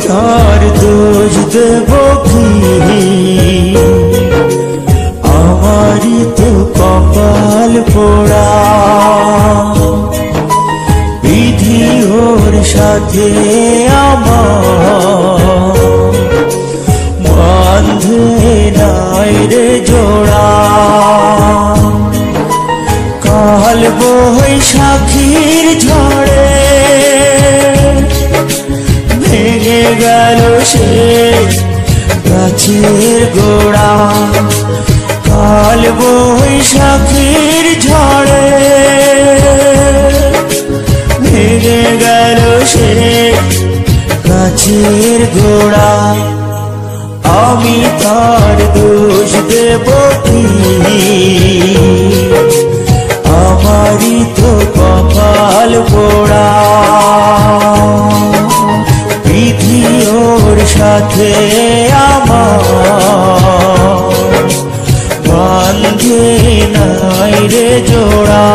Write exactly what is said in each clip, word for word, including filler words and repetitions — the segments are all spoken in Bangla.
তার দোষ দেব কি? আমারই তো কপাল পোড়া, বিধি ওর সাথে আমার বাঁধে নাই রে জোড়া। কাল বৈশাখীর ঝড়ে ভেঙে গেল সে গাছের গোড়া। কাল বৈশাখীর ঝড়ে ভেঙে গেল সে গাছের গোড়া। আমি তার দোষ দেব কি? আমারই তো কপাল পোড়া, বিধি ওর সাথে আমার বাঁধে নাই রে জোড়া।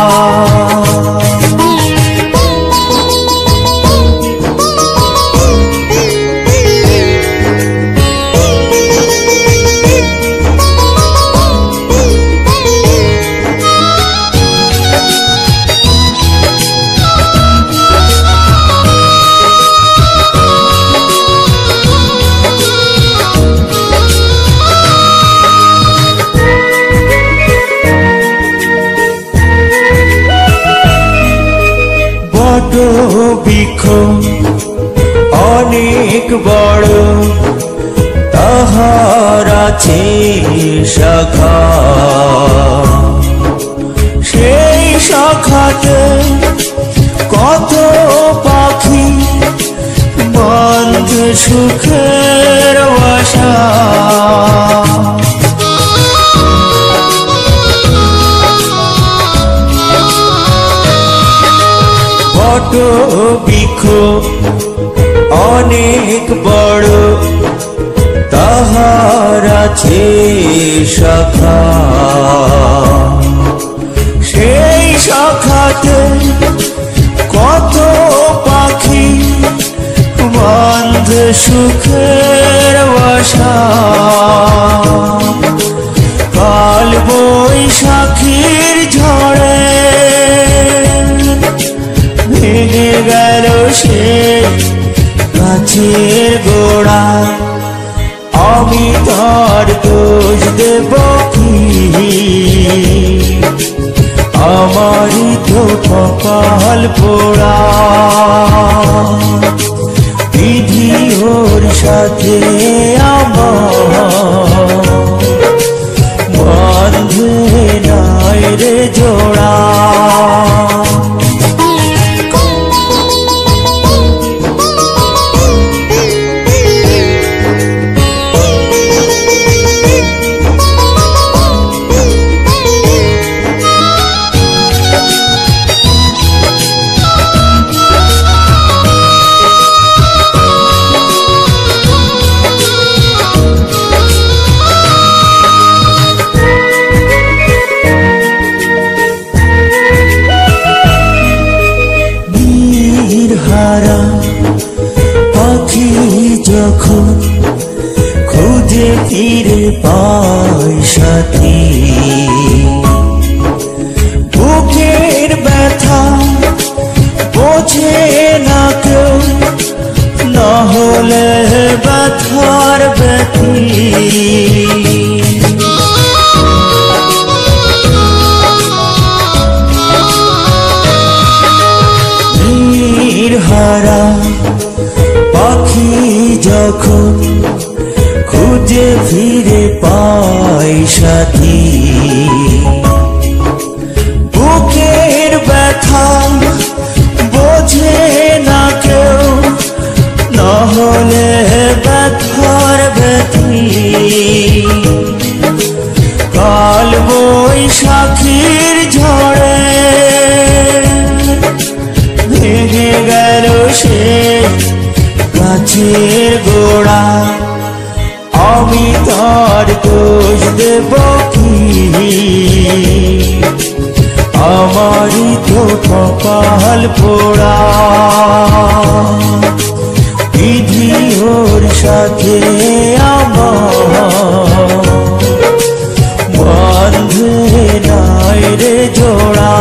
বৃক্ষ অনেক বড়, তাহার আছে শাখা। সেই শাখাতে কত পাখি বাঁধে সুখের বাসা। বট বৃক্ষ অনেক বড়, তাহার আছে শাখা। সেই শাখাতে কত পাখি বাঁধে সুখের বাসা। কাল বৈশাখীর ঝড়ে ভেঙে গেল সে গাছের গোড়া। আমি তার দোষ দেব কি? আমারই তো কপাল পোড়া, বিধি ওর সাথে আমার বাঁধে নাই রে জোড়া। পাখি যখন খুঁজে ফিরে পায় সাথী, বুকের ব্যথা বোঝে না কেউ, না হলে ব্যথার ব্যথী। হারা পাখি যখন খুঁজে ফিরে পায় সাথী, বুকের ব্যথা বোঝে না কেউ, না হলে ব্যথার ব্যথী। কাল বৈশাখীর ঝড়ে ভেঙে গেল সে গাছের গোড়া। আমি তার দোষ দেব কি? আমারই তো কপাল পোড়া, বিধি সাথে আমার বন্ধে নাই রে জোড়া।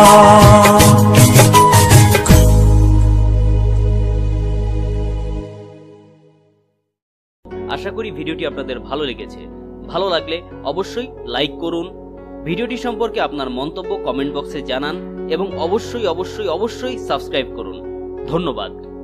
আশা করি ভিডিওটি আপনাদের ভালো লেগেছে। ভালো লাগলে অবশ্যই লাইক করুন, ভিডিওটি সম্পর্কে আপনার মন্তব্য কমেন্ট বক্সে জানান এবং অবশ্যই অবশ্যই অবশ্যই সাবস্ক্রাইব করুন। ধন্যবাদ।